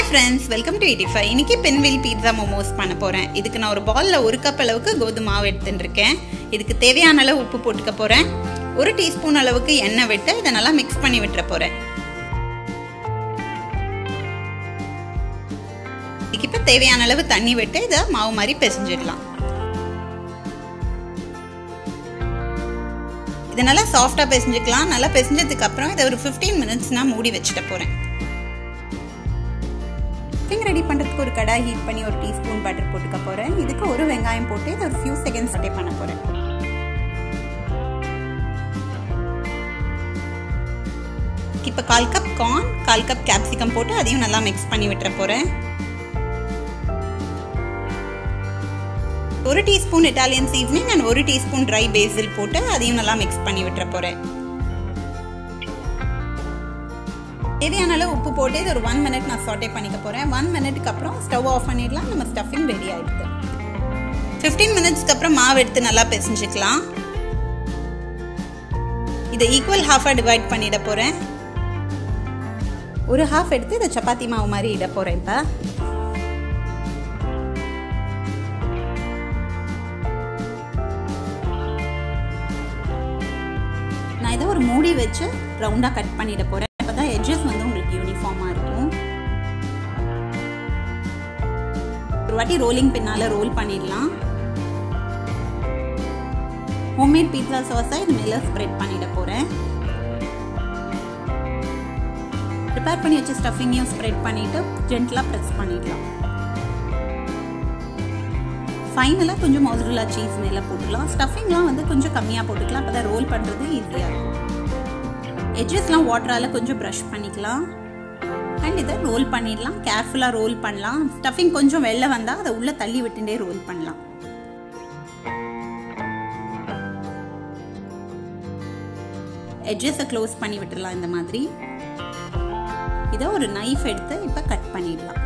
friends, welcome to 85. இன்னைக்கு Pinwheel pizza momos பண்ண போறேன். இதுக்கு நான் ஒரு பவுல்ல 1 கப் அளவுக்கு கோதுமை மாவு எடுத்துட்டிருக்கேன். இதுக்கு தேவையான அளவு உப்பு போட்டுக்க போறேன். 1 டீஸ்பூன் அளவுக்கு எண்ணெய் விட்டு இத நல்லா mix பண்ணி விட்டுற போறேன். இப்போ தேவையான அளவு தண்ணி விட்டு இத மாவு மாதிரி பிசைஞ்சிடலாம். இத நல்லா சாஃப்ட்டா பிசைஞ்சிக்கலாம். நல்லா பிசைஞ்சதுக்கு அப்புறம் இத ஒரு 15 minutes நான் மூடி வச்சிட போறேன். ரெடி பண்றதுக்கு ஒரு கடாய் ஹீட் பண்ணி 1 டீஸ்பூன் பட்டர் போட்டுக்க போறேன். இதுக்கு ஒரு வெங்காயம் போட்டு இத ஒரு few seconds சாட்டே பண்ண போறேன். இப்போ 1/4 கப் corn, 1/4 கப் capsicum போட்டு அதையும் நல்லா mix பண்ணி விட்டுற போறேன். 1 teaspoon Italian seasoning and 1 teaspoon dry basil போட்டு அதையும் நல்லா mix பண்ணி விட்டுற போறேன். தேவையான அளவு உப்பு போட்டு இது ஒரு 1 minute நான் சாட்டே பண்ணிக்க போறேன். 1 மினிட்க்கு அப்புறம் ஸ்டவ் ஆஃப் பண்ணிடலாம். நம்ம ஸ்டஃபிங் ரெடி ஆயிடுது. 15 மினிட்ஸ்க்கு அப்புறம் மாவு எடுத்து நல்லா பிசைஞ்சிக்கலாம். இதை ஈக்குவல் ஹாஃபா டிவைட் பண்ணிட போறேன். ஒரு ஹாஃப் எடுத்து இதை சப்பாத்தி மாவு மாதிரி இட போறேன். இப்ப நான் இதை ஒரு மூடி வச்சு ரவுண்டா கட் பண்ணிட போறேன். அப்பதான் எட்ஜஸ் வந்து உங்களுக்கு யூனிஃபார்மா இருக்கும். ஒரு வாட்டி ரோலிங் பின்னால ரோல் பண்ணிடலாம். ஹோம்மேட் பீட்சா சாஸை இது மேல ஸ்ப்ரெட் பண்ணிட போறேன். ப்ரிப்பேர் பண்ணி வச்ச ஸ்டஃபிங்கையும் ஸ்ப்ரெட் பண்ணிட்டு ஜென்டலா பிரஸ் பண்ணிடலாம். ஃபைனலா கொஞ்சம் மொசரல்லா சீஸ் மேல போட்டுக்கலாம். ஸ்டஃபிங்லாம் வந்து கொஞ்சம் கம்மியா போட்டுக்கலாம். அப்பதான் ரோல் பண்றது ஈஸியா இருக்கும். எட்ஜஸ்லாம் வாட்டரால கொஞ்சம் ப்ரஷ் பண்ணிக்கலாம். அண்ட் இதை ரோல் பண்ணிடலாம். கேர்ஃபுல்லா ரோல் பண்ணலாம். ஸ்டஃபிங் கொஞ்சம் வெளில வந்தா அதை உள்ள தள்ளி விட்டுட்டே ரோல் பண்ணலாம். எட்ஜஸை க்ளோஸ் பண்ணி விட்டுடலாம். இந்த மாதிரி இதை ஒரு நைஃப் எடுத்து இப்போ கட் பண்ணிடலாம்.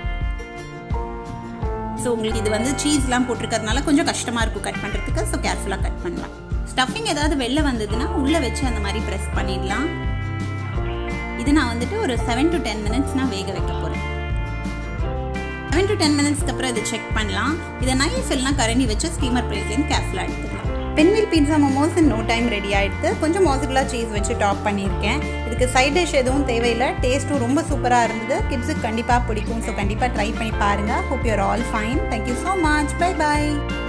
ஸோ உங்களுக்கு இது வந்து சீஸ்லாம் போட்டிருக்கிறதுனால கொஞ்சம் கஷ்டமா இருக்கும் கட் பண்றதுக்கு. ஸோ கேர்ஃபுல்லா கட் பண்ணலாம். ஸ்டஃபிங் ஏதாவது வெளில வந்ததுன்னா உள்ள வச்சு அந்த மாதிரி பிரஸ் பண்ணிடலாம். இது நான் வந்துட்டு ஒரு 7 to 10 minutes நான் வேக வைக்க போறேன். 7 to 10 minutesக்கு அப்புறம் இதை செக் பண்ணலாம். இதை நைஃப் இல்லைனா கரண்டி வச்சு ஸ்டீமர் பிளேட்லேயும் கேர்ஃபுல்லாக எடுத்துக்கலாம். Pinwheel pizza momos in no time ready ஆயிடுது. கொஞ்சம் மொசரல்லா சீஸ் வச்சு டாப் பண்ணியிருக்கேன். இதுக்கு சைட் டிஷ் எதுவும் தேவையில்லை. டேஸ்ட்டும் ரொம்ப சூப்பராக இருந்தது. கிட்ஸுக்கு கண்டிப்பாக பிடிக்கும். ஸோ கண்டிப்பாக ட்ரை பண்ணி பாருங்க. Hope you're all fine. Thank you so much. Bye bye.